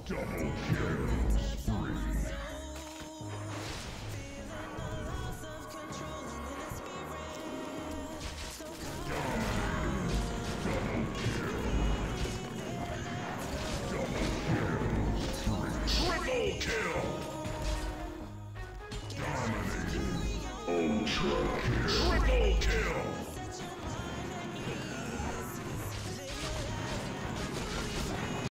Double kill spree. Triple kill! Dominating. Ultra kill. Triple kill!